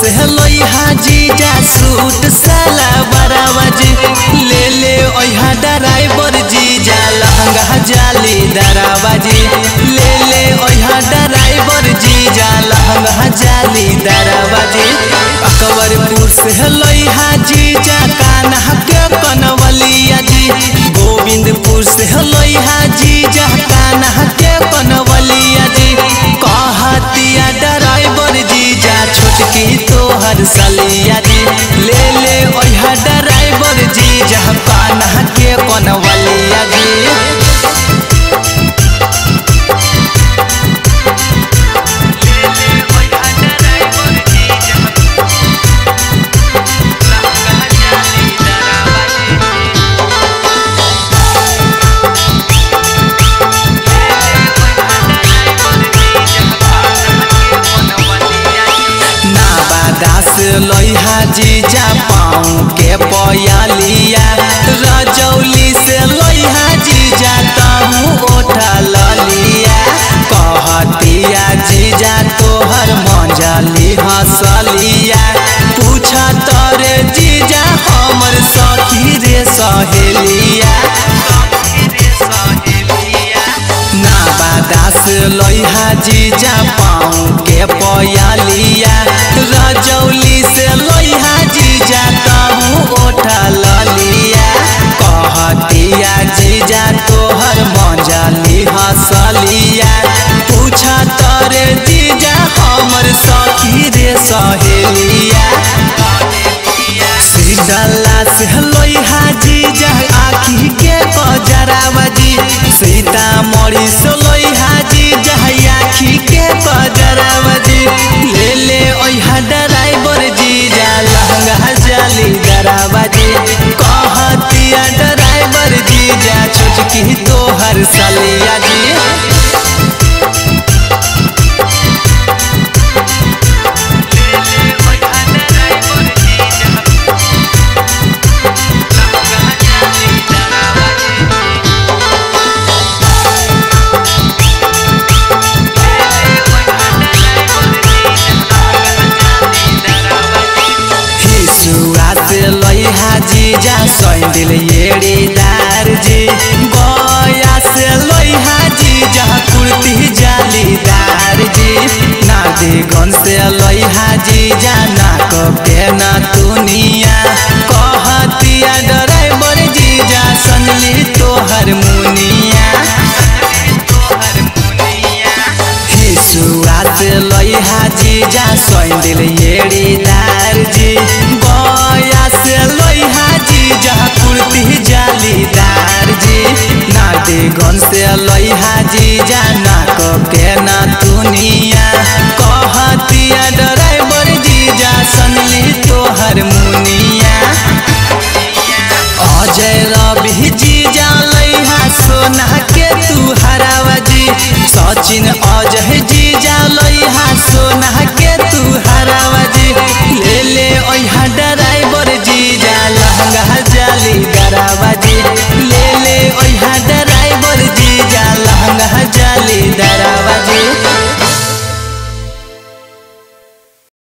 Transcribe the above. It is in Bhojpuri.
से लोहा जीजा सूट साला बरावजी ले ले ओहा ड्राइवर जीजा लहंगा जाली दरावजी ले ले ओहा ड्राइवर जीजा लहंगा जाली दरावजी अकबरपुर से लोहा जीजा कान्हा के कनवलिया जी गोविंदपुर से लोहा जीजा कान्हा के कनवलिया जी कहतिया ड्राइवर जीजा छोटकी तोहर सलिया जी ले ले ओहा ड्राइवर जीजा कान्हा के कनवलिया जी लोहा जीजा पाँव के पयालिया रजौली से लोहा जीजा तहु ओठा लिया कहतिया जीजा तोहर मंजली हंसलिया पूछा तोरे जीजा हमर सखी रे सहेलिया नाबादास लोहा जीजा पाँव के पयालिया रजौली से लोहा जीजा तहु ओठा लिया कहतिया जीजा तोहर मंजली हंसलिया पूछा तोरे जीजा हमर सखी रे सहेलिया सीडला से लोहा जीजा आखी के बजरावजी सीतामढ़ी से लोहा जीजा आखी के बजरावजी ले ले ओहा ड्राइवर जीजा लहंगा जाली दरावजी कहतिया ड्राइवर जीजा छोटकी तोहर सलिया जी लोहा जीजा सैंडिल येड़ीदार जी बया से लोहा जीजा कुर्ती जालीदार जी नादीगंज से लोहा जीजा नाक के नतुनिया कहतिया ड्राइवर जीजा सनली तोहर मुनिया हिसुआ से लोहा जीजा सैंडिल येड़ीदार जी बया से लोहा जीजा कुर्ती जालीदार जी नादीगंज से लोहा